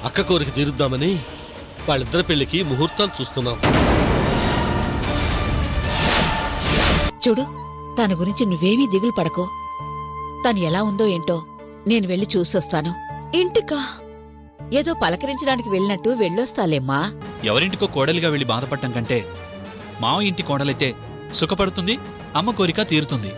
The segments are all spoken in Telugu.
అక్క కోరిక తీరుద్దామని వాళ్ళిద్దరి పెళ్లికి ముహూర్తాలు చూస్తున్నాం. చూడు, తన గురించి నువ్వేమీ దిగులు పడకో. తను ఎలా ఉందో ఏంటో నేను వెళ్ళి చూసొస్తాను. ఇంటికా? ఏదో పలకరించడానికి వెళ్ళినట్టు వెళ్ళొస్తాలేమ్మా. ఎవరింటికో కోడలిగా వెళ్ళి బాధపడటం కంటే మావ ఇంటి కోడలైతే సుఖపడుతుంది, అమ్మ కోరిక తీరుతుంది.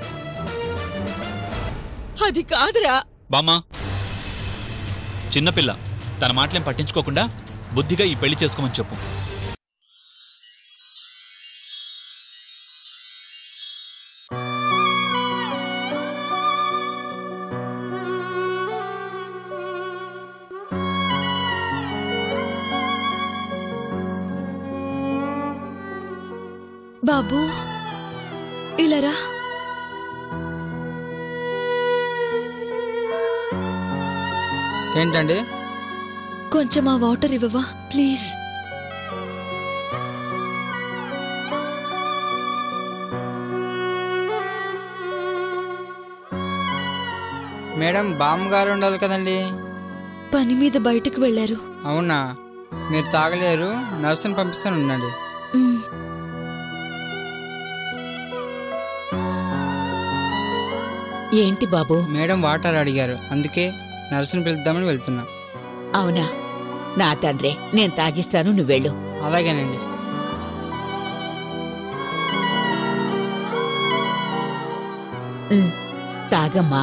అది కాదురా బామ్మా, చిన్నపిల్ల, తన మాటలేం పట్టించుకోకుండా బుద్ధిగా ఈ పెళ్లి చేసుకోమని చెప్పు. బాబూ, ఇలారా. ఏంటండి? కొంచెం ఆ వాటర్ ఇవ్వవా ప్లీజ్? మేడం, బామ్మగారు ఉండాలి కదండి. పని మీద బయటకు వెళ్లారు. అవునా? మీరు తాగలేరు, నర్సుని పంపిస్తాను, ఉండండి. ఏంటి బాబు? మేడం వాటర్ అడిగారు, అందుకే నర్సుని పిలుద్దామని వెళ్తున్నా. అవునా? నా తండ్రే, నేను తాగిస్తాను, నువ్వెళ్ళు. అలాగేనండి. తాగమ్మా.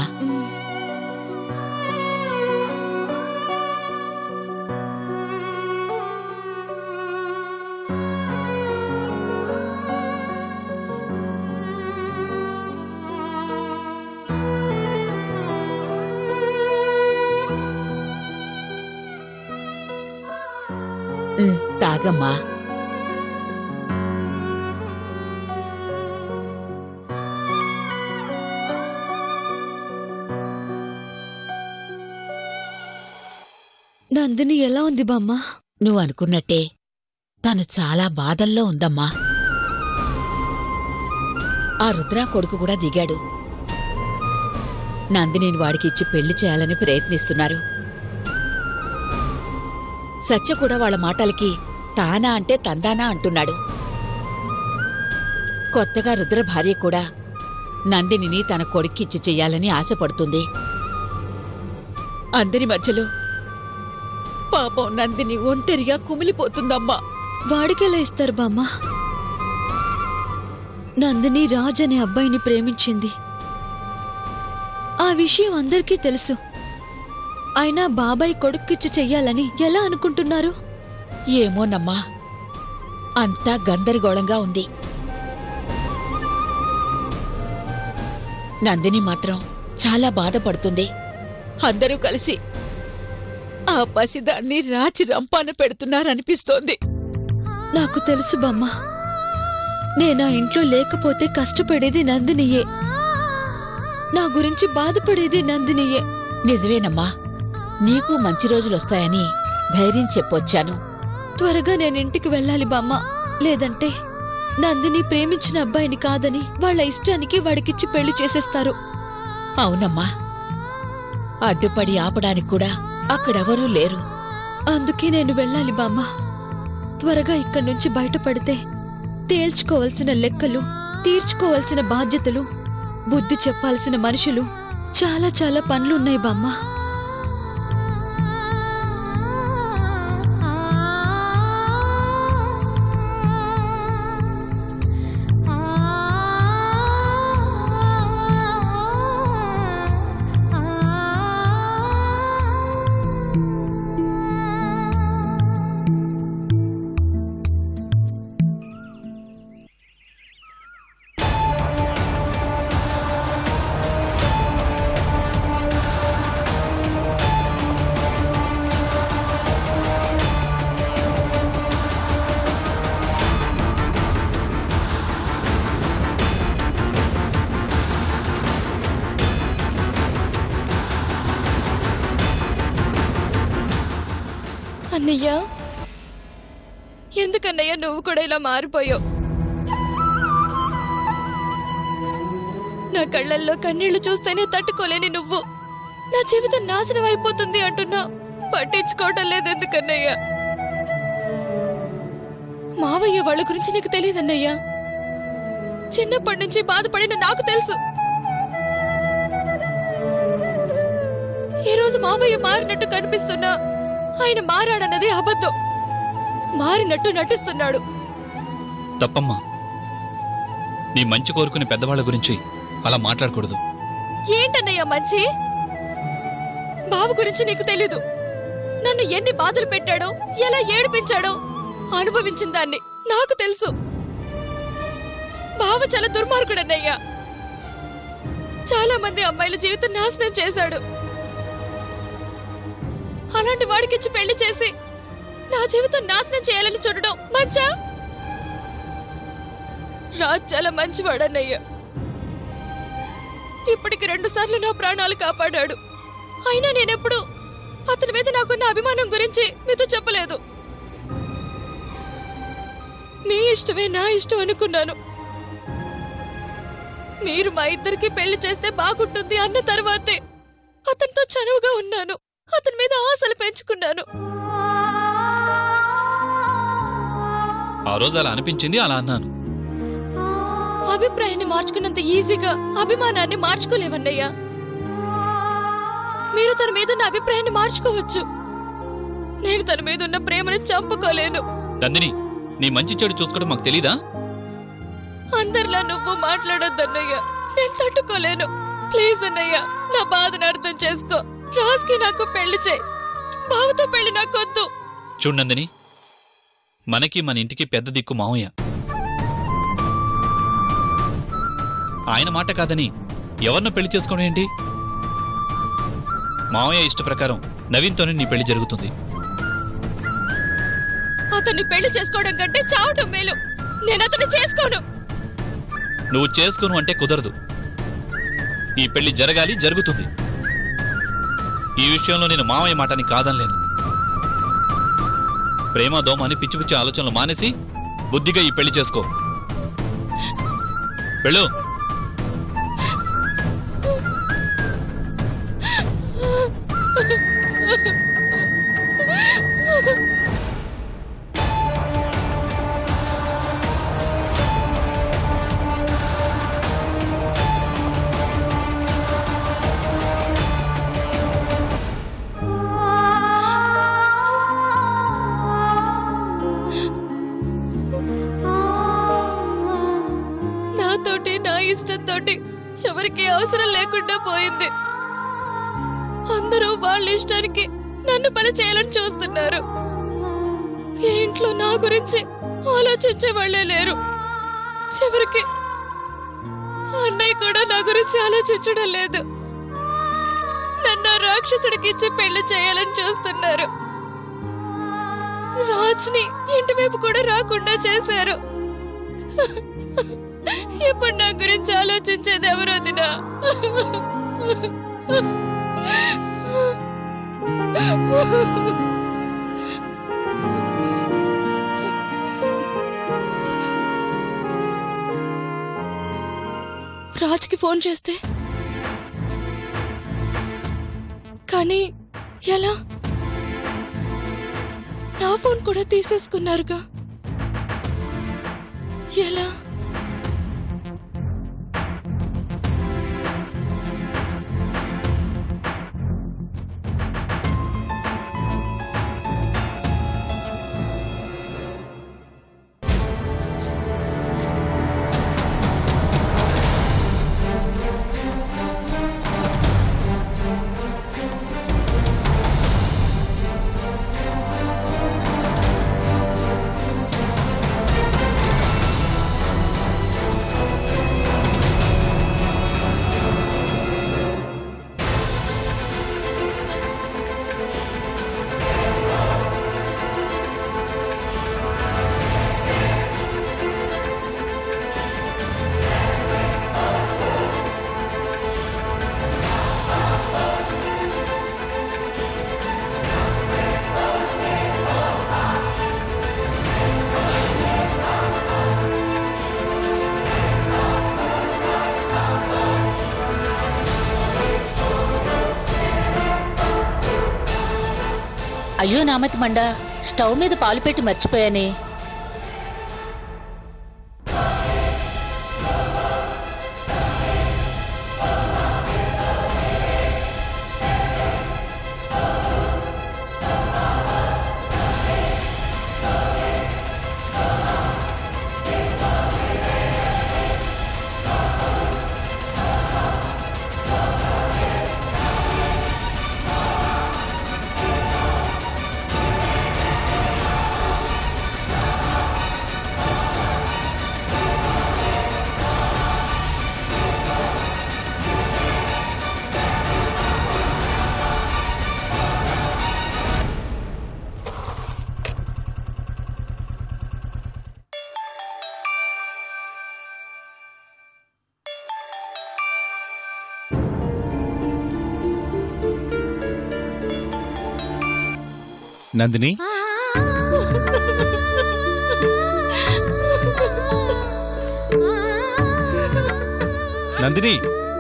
తాగమ్మా. నందిని ఎలా ఉంది బామ్మ? నువ్వు అనుకున్నట్టే తను చాలా బాధల్లో ఉందమ్మా. ఆ రుద్రా కొడుకు కూడా దిగాడు. నందినిని వాడికిచ్చి పెళ్లి చేయాలని ప్రయత్నిస్తున్నారు. సత్య కూడా వాళ్ళ మాటలకి తానా అంటే తందానా అంటున్నాడు. కొత్తగా రుద్ర భార్య కూడా నందినిని తన కొడుక్కిచ్చి చెయ్యాలని ఆశపడుతుంది. అందరి మధ్యలో పాపం నందిని ఒంటరిగా కుమిలిపోతుందమ్మా. వాడికెలా ఇస్తారు బామ్మ? నందిని రాజ్ అనే అబ్బాయిని ప్రేమించింది. ఆ విషయం అందరికీ తెలుసు. అయినా బాబాయ్ కొడుక్కిచ్చి చెయ్యాలని ఎలా అనుకుంటున్నారు? ఏమోనమ్మా, అంతా గందరగోళంగా ఉంది. నందిని మాత్రం చాలా బాధపడుతుంది. అందరూ కలిసి ఆ పసిదాన్ని రాచి రంపాన పెడుతున్నారనిపిస్తోంది. నాకు తెలుసు బామ్మ. నేనా ఇంట్లో లేకపోతే కష్టపడేది నందినియే, నా గురించి బాధపడేది నందినియే. నిజమేనమ్మా, నీకు మంచి రోజులొస్తాయని ధైర్యం చెప్పొచ్చాను. త్వరగా నేనింటికి వెళ్ళాలి బామ్మ. లేదంటే నందిని ప్రేమించిన అబ్బాయిని కాదని వాళ్ళ ఇష్టానికి వాడికిచ్చి పెళ్లి చేసేస్తారు. అవునమ్మా, అడ్డుపడి ఆపడానికి కూడా అక్కడెవరూ లేరు. అందుకే నేను వెళ్ళాలి బామ్మ. త్వరగా ఇక్కడి నుంచి బయటపడితే తేల్చుకోవలసిన లెక్కలు, తీర్చుకోవలసిన బాధ్యతలు, బుద్ధి చెప్పాల్సిన మనుషులు, చాలా చాలా పనులున్నాయి బామ్మ. అన్నయ్య, ఎందుకన్నయ్య నువ్వు కూడా ఇలా మారిపోయావు? నా కళ్ళల్లో కన్నీళ్లు చూస్తేనే తట్టుకోలేని నువ్వు నా జీవితం నాశనం అయిపోతుంది అంటున్నావు. పట్టించుకోవటం లేదు ఎందుకన్నయ్యా? మావయ్య వాళ్ళ గురించి నీకు తెలియదన్నయ్యా. చిన్నప్పటి నుంచి బాధపడిన నాకు తెలుసు. ఈ రోజు మావయ్య మారినట్టు కనిపిస్తున్నా ఆయన మారాడన్నది అబద్ధం. మారినట్టు నటిస్తున్నాడు. తప్పమ్మా. నీ మంచి కోరుకునే పెద్దవాళ్ల గురించి అలా మాట్లాడకూడదు. ఏంటన్నయ్యా మంచి? బావ గురించి నీకు తెలీదు. నన్ను ఎన్ని బాధలు పెట్టాడో, ఎలా ఏడిపించాడో అనుభవించిన దాన్ని నాకు తెలుసు. బావ చాలా దుర్మార్గుడన్నయ్యా. చాలా మంది అమ్మాయిల జీవితం నాశనం చేశాడు. అలాంటి వాడికిచ్చి పెళ్లి చేసి నా జీవితం నాశనం చేయాలని చూడడం మంచా? రాజ్ చాలా మంచివాడన్నయ్యా. ఇప్పటికి 2 సార్లు నా ప్రాణాలు కాపాడాడు. అయినా నేనెప్పుడు అతని మీద నాకున్న అభిమానం గురించి మీతో చెప్పలేదు. మీ ఇష్టమే నా ఇష్టం అనుకున్నాను. మీరు మా ఇద్దరికి పెళ్లి చేస్తే బాగుంటుంది అన్న తర్వాతే అతనితో చనువుగా ఉన్నాను. అతని మీద ఆశలు పెంచుకున్నాను. ఆ రోజు అలా అనిపించింది, అలా అన్నాను. అభిప్రాయాన్ని మార్చుకున్నంత ఈజీగా అభిమానాన్ని మార్చుకోలేవన్నయ్యా. మీరు తన మీదున్న అభిప్రాయాన్ని మార్చుకోవచ్చు. నేను తన మీదున్న ప్రేమను చంపుకోలేను. నందిని, నీ మంచి చెడు చూసుకోవడం మాకు తెలీదా? అందరిలా నువ్వు మాట్లాడొద్దన్నయ్యా. నేను తట్టుకోలేను. ప్లీజ్ అన్నయ్యా, నా బాధను అర్థం చేసుకో. రాజ్కి నాకు పెళ్లి చేయి. బావతో పెళ్లి నాకొద్దు. చూడు నందిని, మనకి మన ఇంటికి పెద్ద దిక్కు మావయ్య. ఆయన మాట కాదని ఎవరినో పెళ్లి చేసుకోవడం ఏంటి? మావయ్య ఇష్ట ప్రకారం నవీన్తోనే నీ పెళ్లి జరుగుతుంది. అతన్ని పెళ్లి చేసుకోవడం కంటే చావటం మేలు. నేను అతన్ని చేసుకోను. నువ్వు చేసుకోను అంటే కుదరదు. ఈ పెళ్లి జరగాలి, జరుగుతుంది. ఈ విషయంలో నేను మావయ్య మాటని కాదనలేను. ప్రేమ దోమ అని పిచ్చి పిచ్చి ఆలోచనలు మానేసి బుద్ధిగా ఈ పెళ్లి చేసుకో. వెళ్ళు. నాతోటి నా ఇష్టంతోటి ఎవరికి అవసరం లేకుండా పోయింది. అందరూ వాళ్ళ ఇష్టానికి నన్ను పని చేయాలని చూస్తున్నారు. ఈ ఇంట్లో నా గురించి ఆలోచించే వాళ్లే లేరు. చివరికి అన్నయ్య కూడా నా గురించి ఆలోచించడం లేదు. నన్ను రాక్షసుడికి ఇచ్చి పెళ్లి చేయాలని చూస్తున్నారు. రాజ్ని ఇంటి వైపు కూడా రాకుండా చేశారు. ఇప్పుడు నా గురించి ఆలోచించేది ఎవరు వదినా? రాజ్కి ఫోన్ చేస్తే కానీ ఎలా? నా ఫోన్ కూడా తీసేసుకున్నారుగా. ఎలా? అయ్యో నామతి మండ, స్టవ్ మీద పాలు పెట్టి మర్చిపోయానే. నందిని, నందిని,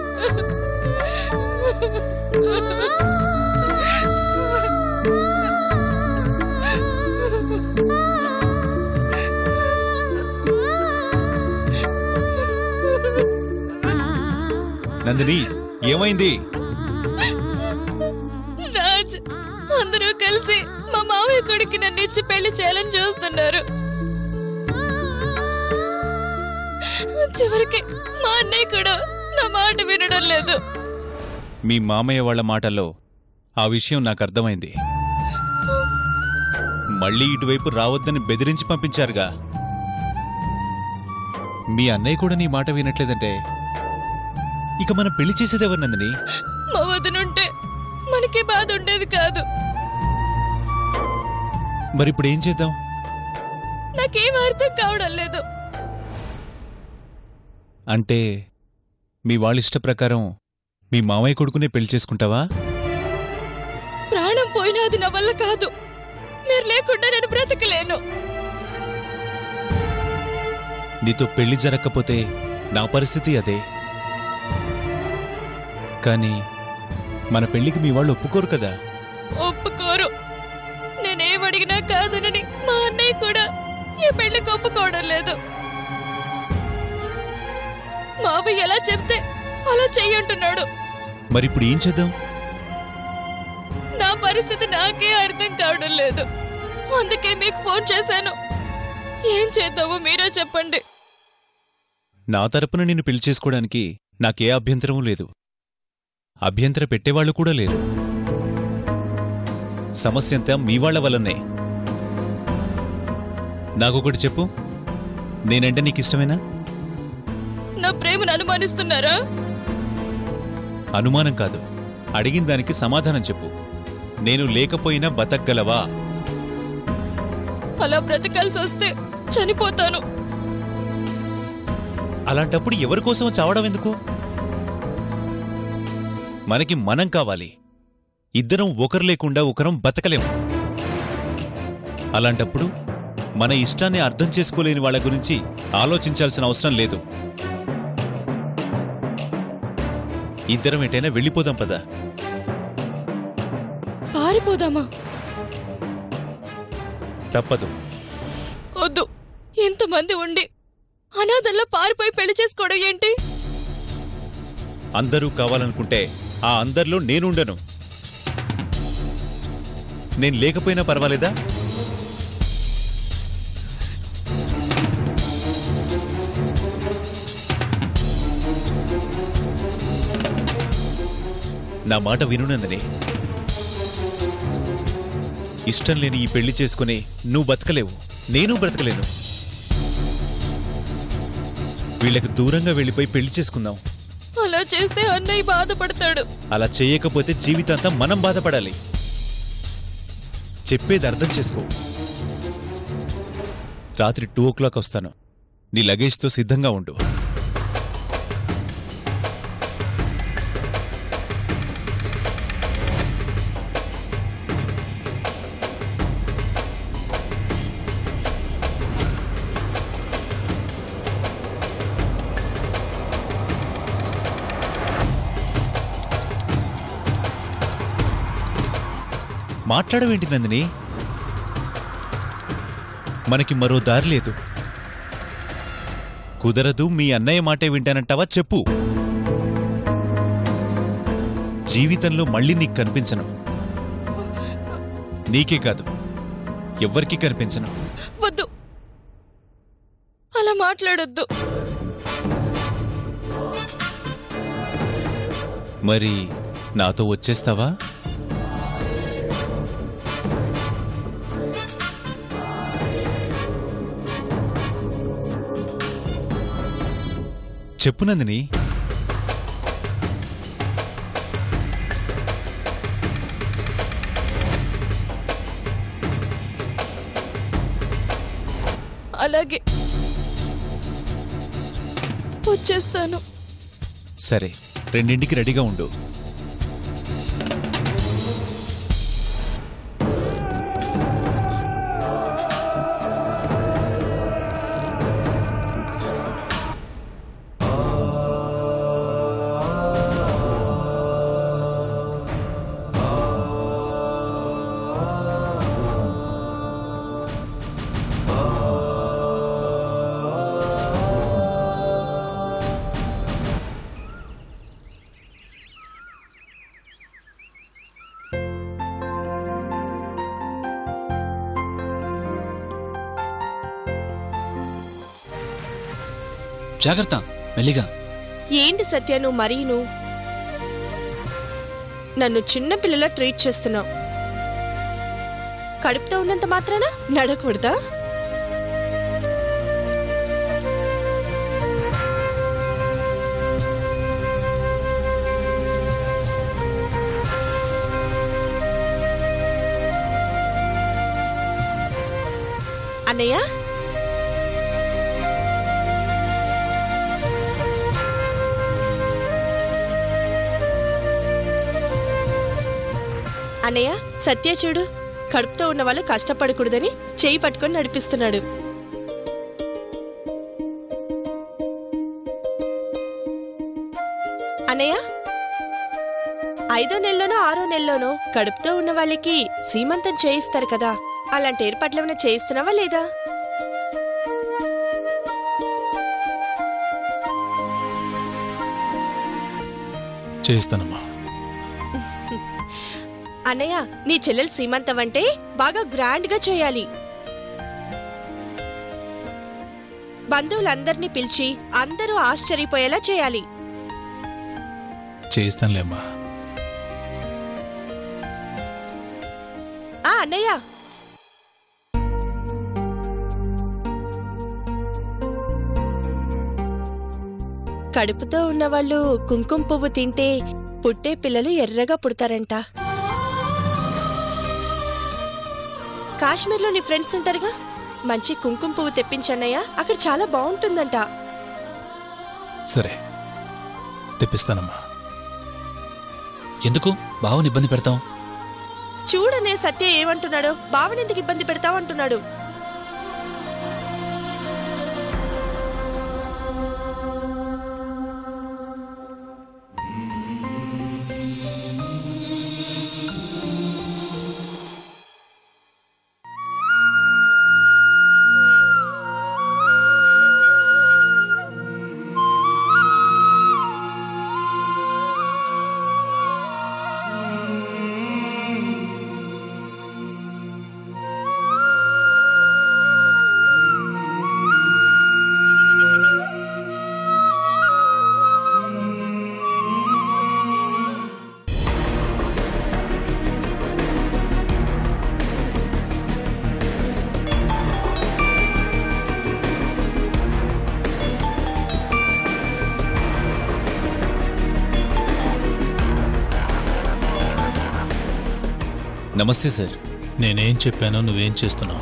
నందిని, ఏమైంది? రాజ్, అందరూ కలిసి మా మామయ్య కొడుకు నన్ను ఇచ్చి పెళ్లి చేయాలని చూస్తున్నారు. చివరికి మా అన్నయ్య కూడా నా మాట వినడం లేదు. మీ మామయ్య వాళ్ళ మాటల్లో ఆ విషయం నాకు అర్థమైంది. మళ్ళీ ఇటువైపు రావద్దని బెదిరించి పంపించారుగా. మీ అన్నయ్య కూడా నీ మాట వినట్లేదంటే ఇక మనం పెళ్లి చేసేదెవరు నందిని? మా వదినుంటే మనకి బాధ ఉండేది కాదు. మరిప్పుడు ఏం చేద్దాం? నాకేం అర్థం కావడం లేదు. అంటే మీ వాళ్ళిష్ట ప్రకారం మీ మామయ్య కొడుకునే పెళ్లి చేసుకుంటావా? ప్రాణం పోయినా అది నా వల్ల కాదు. మీరు లేకుండా నేను బ్రతకలేను. నీతో పెళ్లి జరగకపోతే నా పరిస్థితి అదే. కానీ మన పెళ్లికి మీ వాళ్ళు ఒప్పుకోరు కదా. ఒప్పుకోరు. నేనేమడిగినా కాదనని మా అన్నయ్య కూడా ఈ పెళ్లికి ఒప్పుకోవడం లేదు. మావయ్య ఎలా చెప్తే అలా చెయ్యంటున్నాడు. మరిప్పుడు ఏం చేద్దాం? నా పరిస్థితి నాకే అర్థం కావడం లేదు. అందుకే మీకు ఫోన్ చేశాను. ఏం చేద్దామో మీరే చెప్పండి. నా తరపున నిన్ను పెళ్లి చేసుకోవడానికి నాకే అభ్యంతరమూ లేదు. అభ్యంతర పెట్టేవాళ్లు కూడా లేరు. సమస్యంతా మీ వాళ్ల వల్లనే. నాకొకటి చెప్పు, నేనంటే నీకిష్టమేనా? నా ప్రేమను అనుమానిస్తున్నారా? అనుమానం కాదు, అడిగిన దానికి సమాధానం చెప్పు. నేను లేకపోయినా బతకగలవా? అలా బ్రతకాల్సి వస్తే చనిపోతాను. అలాంటప్పుడు ఎవరికోసం చావడం ఎందుకు? మనకి మనం కావాలి. ఇద్దరం ఒకరు లేకుండా ఒకరం బతకలేము. అలాంటప్పుడు మన ఇష్టాన్ని అర్థం చేసుకోలేని వాళ్ళ గురించి ఆలోచించాల్సిన అవసరం లేదు. ఇద్దరం ఎటైనా వెళ్ళిపోదాం పదా. పారిపోదామా? తప్పదు. వద్దు. ఎంతమంది ఉండి అనాథల్లా పారిపోయి పెళ్లి చేసుకోవడం ఏంటి? అందరూ కావాలనుకుంటే ఆ అందరిలో నేనుండను. నేను లేకపోయినా పర్వాలేదా? నా మాట వినునందని. ఇష్టం లేని ఈ పెళ్లి చేసుకుని నువ్వు బతకలేవు, నేను బ్రతకలేను. వీళ్ళకి దూరంగా వెళ్ళిపోయి పెళ్లి చేసుకుందాం. అలా చేస్తే అన్నయ్య బాధపడతాడు. అలా చేయకపోతే జీవితాంతం మనం బాధపడాలి. చెప్పేది అర్థం చేసుకో. రాత్రి 2 o'clock వస్తాను. నీ లగేజ్తో సిద్ధంగా ఉండు. మాట్లాడవేంటి నందిని? మనకి మరో దారి లేదు. కుదరదు, మీ అన్నయ్య మాటే వింటానంటావా? చెప్పు. జీవితంలో మళ్ళీ నీకు కనిపించను. నీకే కాదు, ఎవ్వరికీ కనిపించను. వద్దు, అలా మాట్లాడొద్దు. మరి నాతో వచ్చేస్తావా? చెప్పు నందిని. అలాగే వచ్చేస్తాను. సరే, 2ంటికి రెడీగా ఉండు. జాగ్రత్త, మెల్లిగా. ఏంటి సత్య నువ్వు మరీను నన్ను చిన్నపిల్లలా ట్రీట్ చేస్తున్నావు. కడుపుతో ఉన్నంత మాత్రాన నడకూడదా? అన్నయ్య, అన్నయ్య, సత్య చూడు, కడుపుతో ఉన్న వాళ్ళు కష్టపడకూడదని చేయి పట్టుకొని నడిపిస్తున్నాడు. అన్నయ్య, 5వ నెలలోనో 6వ నెలలోనో కడుపుతో ఉన్న వాళ్ళకి సీమంతం చేయిస్తారు కదా, అలాంటి ఏర్పాట్లు ఏమైనా చేయిస్తున్నావా లేదా? చేయిస్తానమ్మా. అన్నయ్య, నీ చెల్లెలు సీమంతం అంటే బాగా గ్రాండ్ గా చేయాలి. బంధువులందరినీ పిలిచి అందరూ ఆశ్చర్యపోయేలా చేయాలి. చేయిస్తానులేమ్మా. అన్నయ్య, కడుపుతో ఉన్నవాళ్ళు కుంకుమ పువ్వు తింటే పుట్టే పిల్లలు ఎర్రగా పుడతారంట. కాశ్మీర్లో నీ ఫ్రెండ్స్ ఉంటారుగా, మంచి కుంకుమ పువ్వు తెప్పించన్నయ్య, అక్కడ చాలా బాగుంటుందంట. సరే, తెప్పిస్తానమ్మా. ఎందుకు బావని ఇబ్బంది పెడతాం? చూడనే సత్య ఏమంటున్నాడు, బావనెందుకు ఇబ్బంది పెడతావు అంటున్నాడు. నమస్తే సార్. నేనేం చెప్పానో నువ్వేం చేస్తున్నావు?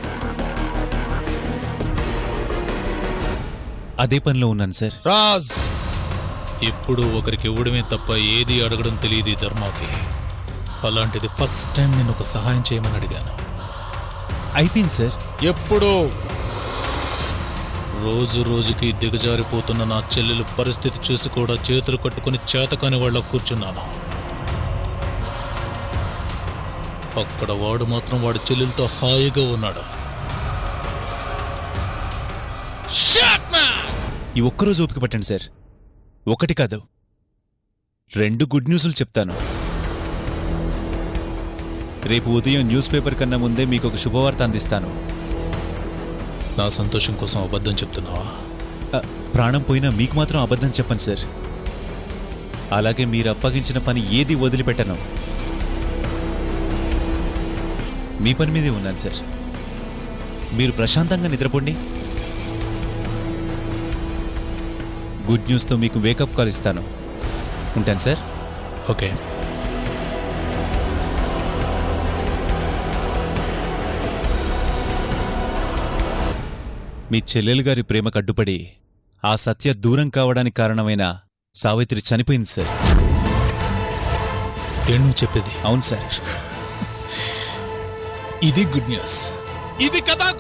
అదే పనిలో ఉన్నాను సార్. రాజ్, ఎప్పుడు ఒకరికి ఇవ్వడమే తప్ప ఏది అడగడం తెలియదు ఈ ధర్మాకి. అలాంటిది ఫస్ట్ టైం నేను ఒక సహాయం చేయమని అడిగాను. అయిపోయింది సార్. ఎప్పుడు? రోజు రోజుకి దిగజారిపోతున్న నా చెల్లెలు పరిస్థితి చూసి కూడా చేతులు కట్టుకుని చేతకాని వాళ్ళ కూర్చున్నాను. అక్కడ వాడు మాత్రం వాడి చెల్లెలతో హాయిగా ఉన్నాడు. ఈ ఒక్కరోజు ఓపిక పట్టండి సార్. ఒకటి కాదు, 2 గుడ్ న్యూస్లు చెప్తాను. రేపు ఉదయం న్యూస్ పేపర్ కన్నా ముందే మీకు ఒక శుభవార్త అందిస్తాను. నా సంతోషం కోసం అబద్ధం చెప్తున్నావా? ప్రాణం పోయినా మీకు మాత్రం అబద్ధం చెప్పండి సార్. అలాగే మీరు అప్పగించిన పని ఏది వదిలిపెట్టను. మీ పని మీదే ఉన్నాను సార్. మీరు ప్రశాంతంగా నిద్రపోండి. గుడ్ న్యూస్తో మీకు వేకప్ కాల్ ఇస్తాను. ఉంటాను సార్. ఓకే. మీ చెల్లెలు గారి ప్రేమకు అడ్డుపడి ఆ సత్య దూరం కావడానికి కారణమైన సావిత్రి చనిపోయింది సార్. నువ్వు చెప్పేది అవును సార్. ఇది గుడ్ న్యూస్. ఇది కదా